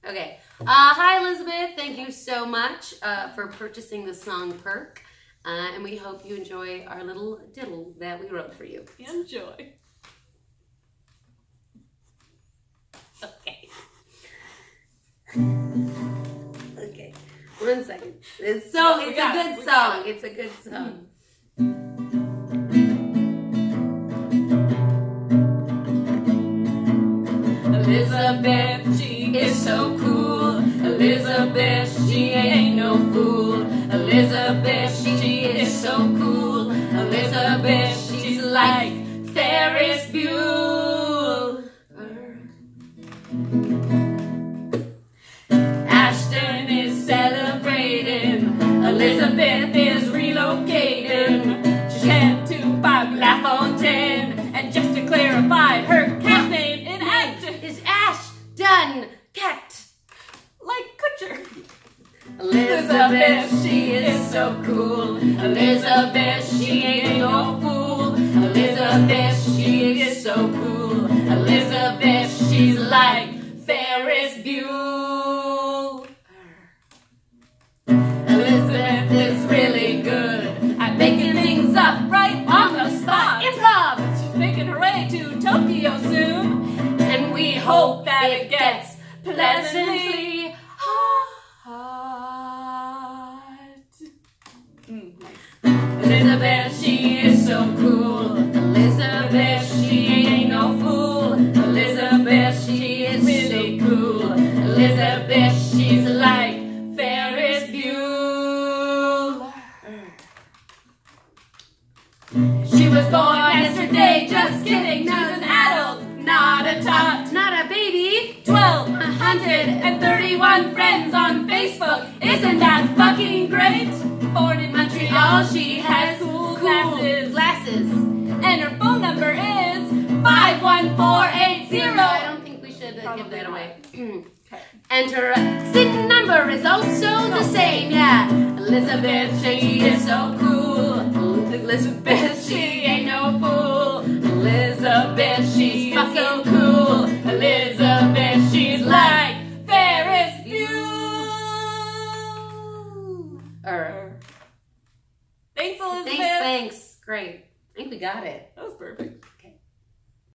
Okay. Hi, Elizabeth. Thank you so much for purchasing the song Perk. And we hope you enjoy our little diddle that we wrote for you. Enjoy. Okay. Okay. 1 second. It's a good song. It's a good song. Elizabeth, she is so cool. Elizabeth, she ain't no fool. Elizabeth, she is so cool. Elizabeth, she's like Ferris Bueller. Ashton is celebrating. Elizabeth is relocating. She's headed to Park La Fontaine. And just to clarify, her cat name in Ashton is Ashton Cat. Like Kutcher. Elizabeth, she is so cool. Elizabeth, she ain't no fool. Elizabeth, she is so cool. Elizabeth, she's like Ferris Bueller. Elizabeth is really good at making things up right on the spot. Improv! She's making her way to Tokyo soon, and we hope that it gets pleasantly hot. Elizabeth, she is so cool. Elizabeth, she ain't no fool. Elizabeth, she is really cool. Elizabeth, she's like Ferris Bueller. She was born yesterday, just kidding. She's an adult, not a tot, not a baby. 1,231 friends on Facebook. Isn't that fucking great? Born in Montreal, she has cool glasses. And her phone number is 51480. I don't think we should give that away. And her SIN number is also the same, yeah. Elizabeth, she is so cool. Elizabeth, she ain't no fool. Elizabeth, she's so cool. Elizabeth, she's like Ferris Bueller. Thanks, Elizabeth. Thanks. Great. I think we got it. That was perfect.